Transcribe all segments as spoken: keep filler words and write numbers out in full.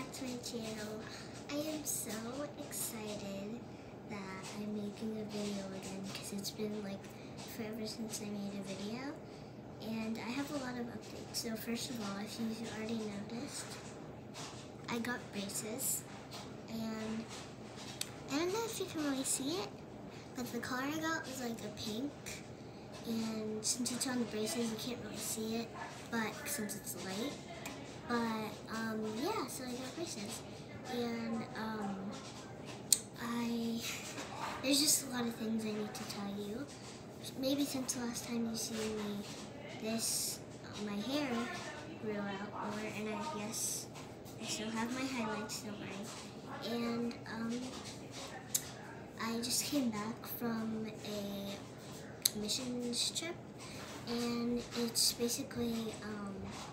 back to my channel. I am so excited that I'm making a video again because it's been like forever since I made a video, and I have a lot of updates. So first of all, if you've already noticed, I got braces, and I don't know if you can really see it, but the color I got was like a pink, and since it's on the braces you can't really see it, but since it's light. But um, yeah, so I got braces, and um, I there's just a lot of things I need to tell you. Maybe since the last time you see me, this uh, my hair grew out more, and I guess I still have my highlights, don't worry. And um, I just came back from a missions trip, and it's basically um,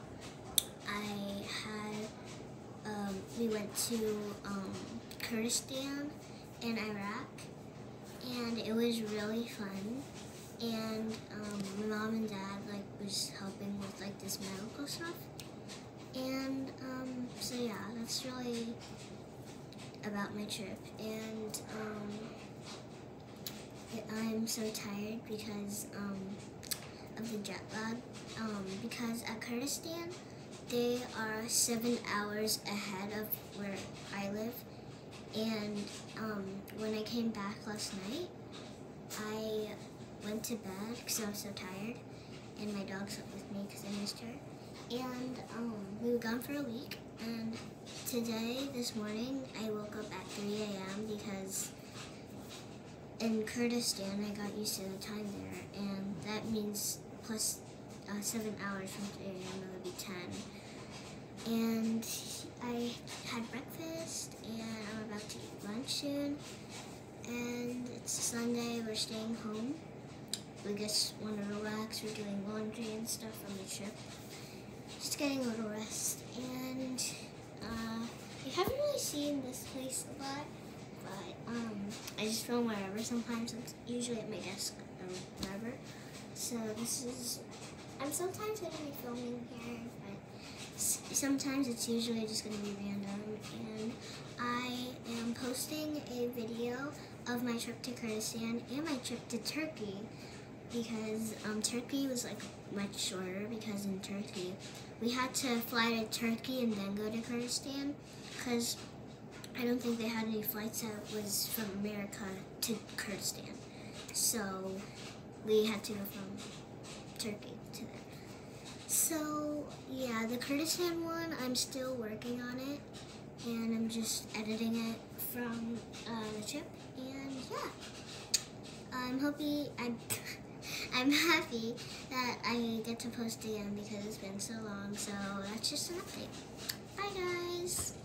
I had, um, we went to um, Kurdistan and Iraq, and it was really fun. And um, my mom and dad like was helping with like this medical stuff. And um, so yeah, that's really about my trip. And um, it, I'm so tired because um, of the jet lag. Um, because at Kurdistan, they are seven hours ahead of where I live. And um, when I came back last night, I went to bed because I was so tired, and my dog slept with me because I missed her. And um, we were gone for a week, and today, this morning, I woke up at three A M because in Kurdistan, I got used to the time there, and that means plus uh, seven hours from three A M, it would be ten. And I had breakfast, and I'm about to eat lunch soon, and it's Sunday, we're staying home. We just want to relax, we're doing laundry and stuff from the trip. Just getting a little rest, and uh, you haven't really seen this place a lot, but um, I just film wherever sometimes. It's usually at my desk or wherever. So this is, I'm sometimes going to be filming here, but sometimes it's usually just going to be random. And I am posting a video of my trip to Kurdistan and my trip to Turkey, because um, Turkey was like much shorter, because in Turkey we had to fly to Turkey and then go to Kurdistan, because I don't think they had any flights that was from America to Kurdistan. So we had to go from Turkey to there. So yeah, the Kurdistan one, I'm still working on it, and I'm just editing it from uh, the trip, and yeah. I'm hoping, I'm, I'm happy that I get to post again because it's been so long, so that's just an update. Bye guys!